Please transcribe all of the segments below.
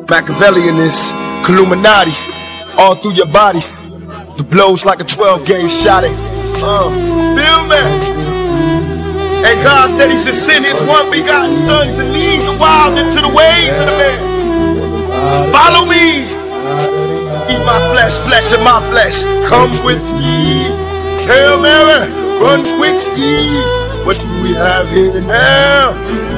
Machiavellian is Illuminati, all through your body. The blows like a 12-gauge shot at. Feel me? And God said he should send his one begotten son to lead the wild into the ways of the man. Follow me. Eat my flesh, flesh of my flesh. Come with me. Hail Mary, run quick, see. What do we have here now?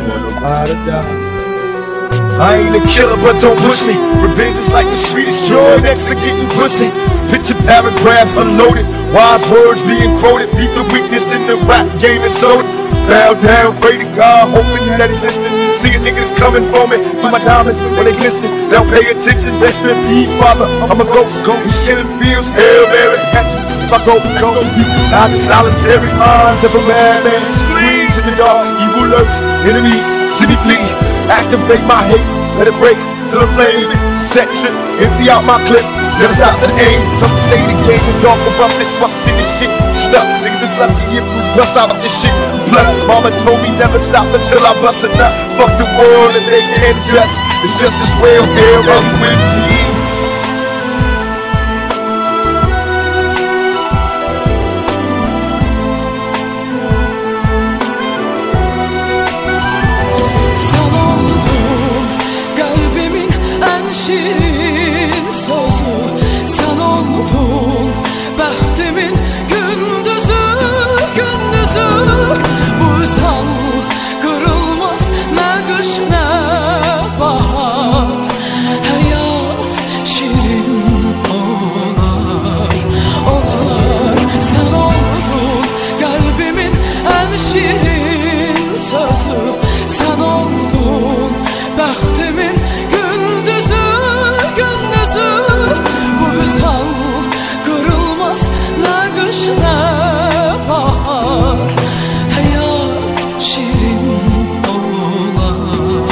I ain't a killer, but don't push me. Revenge is like the sweetest joy next to getting pussy. Picture paragraphs unloaded, wise words being quoted. Beat the weakness in the rap game and sold it. Bow down, pray to God, hoping that he's listening. Seeing niggas coming for me, for my diamonds when they glisten. They'll pay attention, rest in peace, Father. I'm a ghost, who's killing fields. Hail Mary, catch me if I go deep inside the solitary mind of a madman. Scream to the dark, evil lurks, enemies, see me bleed. Activate my hate, let it break to the flame. Section, empty out my clip, never stop to aim. Some say the game is all corrupted, fucked in this shit. Stuck, niggas is left to get through, bust out this shit. Plus, mama told me never stop until I bust a nut. Fuck the world and they can't address. It's just as well, hair up with me. Şirin sözü sen oldun, bəxtimin gündüzü, gündüzü. Bu sal kırılmaz, ne kış ne bahar. Hayat şirin olar, olar. Sen oldun kalbimin en şirin sözü. Sen oldun bəxtimin gündüzü, gündüzü. Bu vüsal kırılmaz, ne kış ne bahar. Hayat şirin olar.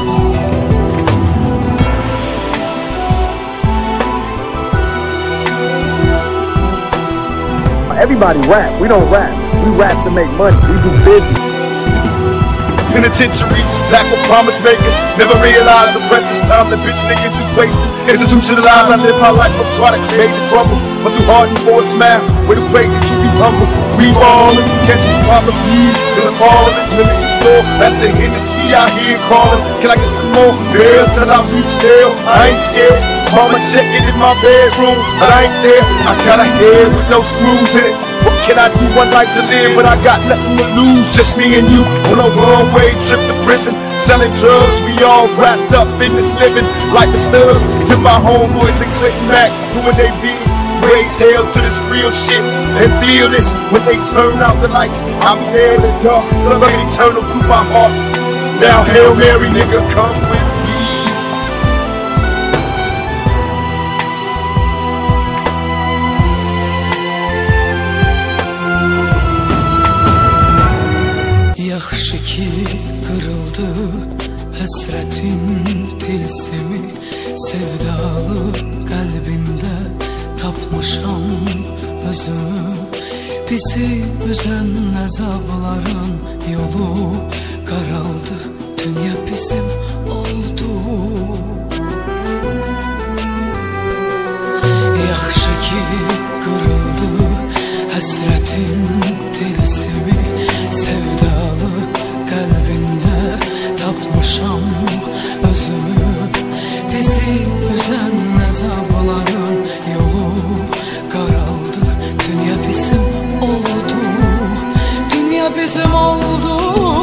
Everybody rap, we don't rap. We rap to make money, we do business. Penitentiaries is packed with promise makers. Never realize the precious time that bitch niggas replace. Institutionalized, I live my life, I'm trying to create the trouble. But too hardened for a smile, way too crazy to be humble. We ballin', catch me father please, cause I'm ballin'. In the liquor store, that's the Hennessy I hear calling. Can I get some more? Hell, till I reach hell, I ain't scared. Mama checking in my bedroom, but I ain't there. I got a head with no screws in it. What can I do? One life to live, but I got nothing to lose. Just me and you on a one-way trip to prison. Selling drugs, we all wrapped up in this living like the studs. To my homeboys and Clinton Max, doing they be. Raise hell to this real shit and feel this when they turn out the lights. I'll be there in the dark, loving eternal through my heart. Now Hail Mary, nigga, come with me. Yaxşı ki kırıldı həsrətin tilsimi. Sevdalı qəlbimdə tapmışam özümü. Bizi üzən əzabların yolu qaraldı. Dünya bizim oldu. Yaxşı ki kırıldı həsrətin tilsimi. Sevdalı qəlbində tapmışam özümü. Bizi üzən əzabların yolu qaraldı. Dünya bizim oldu. Dünya bizim oldu.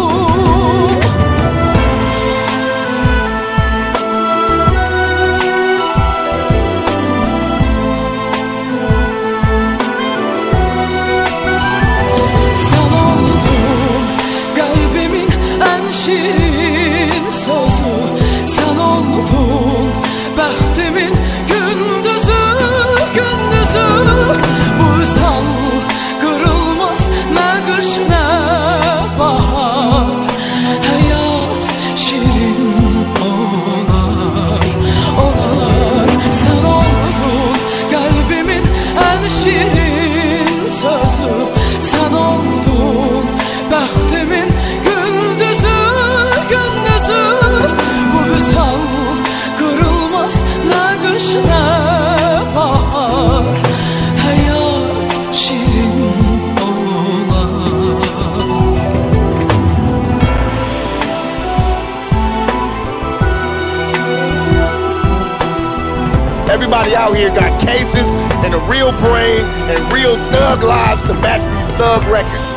Şirin sözü sen oldun, bəxtimin gündüzü, gündüzü. Bu sal kırılmaz, ne kış ne bahar. everybody out here got cases and a real brain and real thug lives to match these thug records.